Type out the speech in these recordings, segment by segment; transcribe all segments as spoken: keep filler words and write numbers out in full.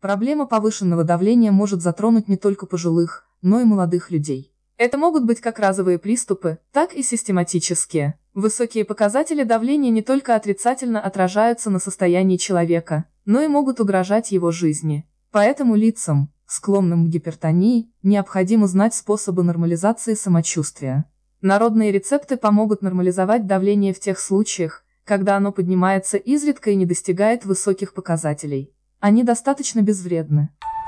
Проблема повышенного давления может затронуть не только пожилых, но и молодых людей. Это могут быть как разовые приступы, так и систематические. Высокие показатели давления не только отрицательно отражаются на состоянии человека, но и могут угрожать его жизни. Поэтому лицам, склонным к гипертонии, необходимо знать способы нормализации самочувствия. Народные рецепты помогут нормализовать давление в тех случаях, когда оно поднимается изредка и не достигает высоких показателей. Они достаточно безвредны.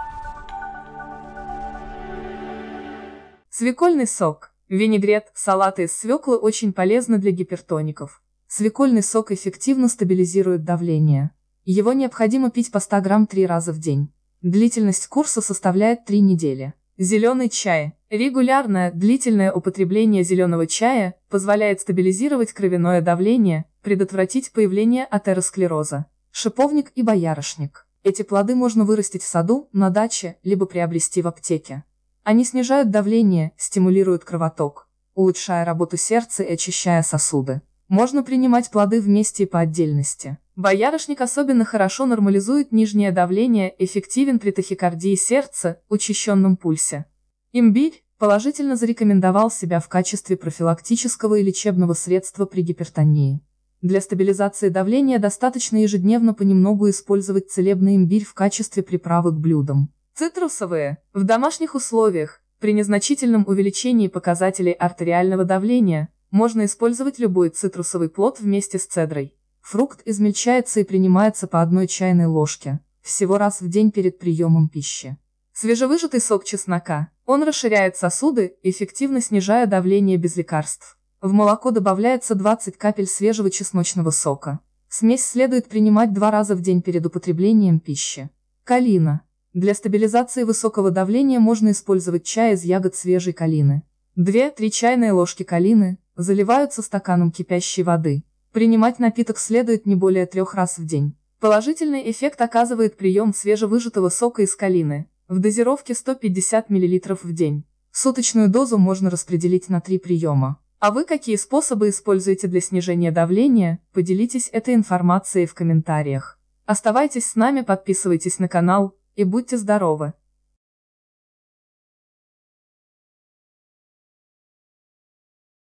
Свекольный сок. Винегрет, салаты из свеклы очень полезны для гипертоников. Свекольный сок эффективно стабилизирует давление. Его необходимо пить по ста грамм три раза в день. Длительность курса составляет три недели. Зеленый чай. Регулярное, длительное употребление зеленого чая позволяет стабилизировать кровяное давление, предотвратить появление атеросклероза. Шиповник и боярышник. Эти плоды можно вырастить в саду, на даче, либо приобрести в аптеке. Они снижают давление, стимулируют кровоток, улучшая работу сердца и очищая сосуды. Можно принимать плоды вместе и по отдельности. Боярышник особенно хорошо нормализует нижнее давление, эффективен при тахикардии сердца, учащенном пульсе. Имбирь положительно зарекомендовал себя в качестве профилактического и лечебного средства при гипертонии. Для стабилизации давления достаточно ежедневно понемногу использовать целебный имбирь в качестве приправы к блюдам. Цитрусовые. В домашних условиях, при незначительном увеличении показателей артериального давления, можно использовать любой цитрусовый плод вместе с цедрой. Фрукт измельчается и принимается по одной чайной ложке, всего раз в день перед приемом пищи. Свежевыжатый сок чеснока. Он расширяет сосуды, эффективно снижая давление без лекарств. В молоко добавляется двадцать капель свежего чесночного сока. Смесь следует принимать два раза в день перед употреблением пищи. Калина. Для стабилизации высокого давления можно использовать чай из ягод свежей калины. две-три чайные ложки калины заливаются стаканом кипящей воды. Принимать напиток следует не более трех раз в день. Положительный эффект оказывает прием свежевыжатого сока из калины, в дозировке сто пятьдесят миллилитров в день. Суточную дозу можно распределить на три приема. А вы какие способы используете для снижения давления? Поделитесь этой информацией в комментариях. Оставайтесь с нами, подписывайтесь на канал и будьте здоровы!